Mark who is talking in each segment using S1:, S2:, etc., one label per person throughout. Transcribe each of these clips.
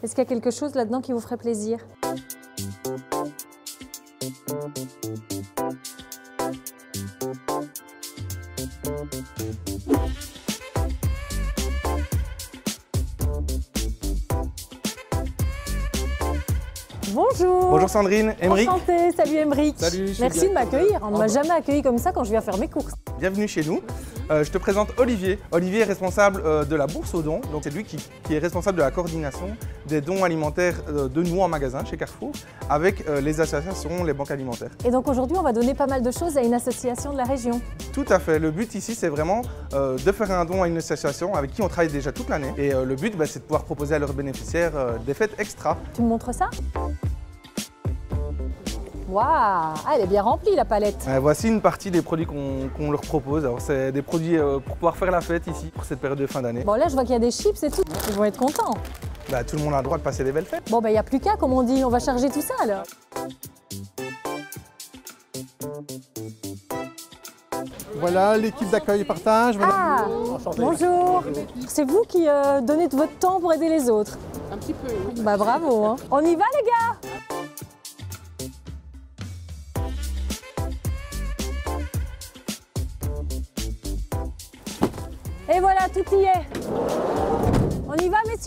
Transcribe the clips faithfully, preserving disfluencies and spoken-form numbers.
S1: Est-ce qu'il y a quelque chose là-dedans qui vous ferait plaisir? Bonjour.
S2: Bonjour Sandrine, Aymeric.
S1: Enchantée, salut Aymeric.
S2: Salut, je suis
S1: Merci de m'accueillir, on ne m'a
S2: Ah,
S1: jamais accueilli comme ça quand je viens faire mes courses.
S2: Bienvenue chez nous. Euh, je te présente Olivier. Olivier est responsable euh, de la bourse aux dons. Donc c'est lui qui, qui est responsable de la coordination des dons alimentaires euh, de nous en magasin chez Carrefour avec euh, les associations, les banques alimentaires.
S1: Et donc aujourd'hui on va donner pas mal de choses à une association de la région.
S2: Tout à fait. Le but ici c'est vraiment euh, de faire un don à une association avec qui on travaille déjà toute l'année. Et euh, le but bah, c'est de pouvoir proposer à leurs bénéficiaires euh, des fêtes extra.
S1: Tu me montres ça? Waouh, ah, elle est bien remplie la palette.
S2: Euh, voici une partie des produits qu'on qu'on leur propose. Alors c'est des produits euh, pour pouvoir faire la fête ici pour cette période de fin d'année.
S1: Bon là je vois qu'il y a des chips et tout, ils vont être contents.
S2: Bah, tout le monde a le droit de passer des belles fêtes.
S1: Bon bah il n'y a plus qu'à comme on dit, on va charger tout ça alors.
S3: Voilà l'équipe d'accueil et partage.
S1: Ah, bonjour. C'est vous qui euh, donnez de votre temps pour aider les autres?
S4: Un petit peu, oui.
S1: Bah bravo, hein. On y va les gars? Et voilà, tout y est. On y va messieurs?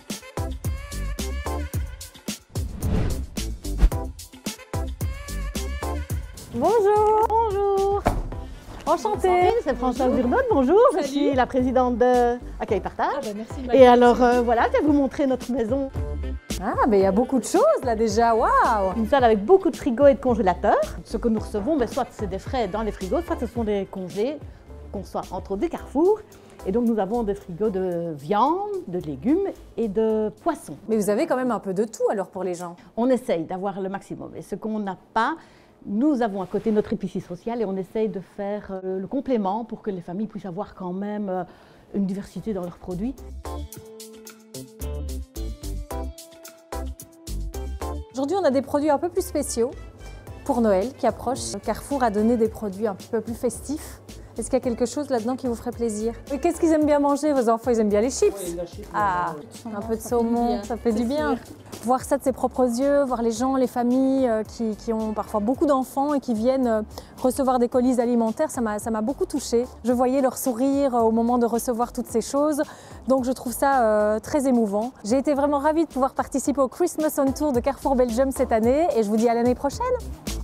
S1: Bonjour. Bonjour. Enchantée.
S5: C'est Françoise Burdon, bonjour, je suis la présidente de Accueil Partage.
S4: Ah ben merci de
S5: Et alors euh, voilà, je vais vous montrer notre maison.
S1: Ah, mais il y a beaucoup de choses là déjà, waouh!
S5: Une salle avec beaucoup de frigos et de congélateurs. Ce que nous recevons, ben, soit c'est des frais dans les frigos, soit ce sont des congés qu'on soit entre des Carrefour. Et donc nous avons des frigos de viande, de légumes et de poissons.
S1: Mais vous avez quand même un peu de tout alors pour les gens.
S5: On essaye d'avoir le maximum. Et ce qu'on n'a pas, nous avons à côté notre épicerie sociale et on essaye de faire euh, le complément pour que les familles puissent avoir quand même euh, une diversité dans leurs produits.
S1: Aujourd'hui, on a des produits un peu plus spéciaux pour Noël qui approche. Carrefour a donné des produits un petit peu plus festifs. Est-ce qu'il y a quelque chose là-dedans qui vous ferait plaisir? Et qu'est-ce qu'ils aiment bien manger, vos enfants? Ils aiment bien les chips?
S4: Oui, la chips,
S1: Ah,
S4: euh,
S1: un peu de
S4: ça fait du
S1: saumon,
S4: bien.
S1: ça fait du
S4: C'est
S1: bien.
S4: sûr.
S1: Voir ça de ses propres yeux, voir les gens, les familles euh, qui, qui ont parfois beaucoup d'enfants et qui viennent euh, recevoir des colis alimentaires, ça m'a ça m'a beaucoup touchée. Je voyais leur sourire euh, au moment de recevoir toutes ces choses, donc je trouve ça euh, très émouvant. J'ai été vraiment ravie de pouvoir participer au Christmas on Tour de Carrefour Belgium cette année et je vous dis à l'année prochaine.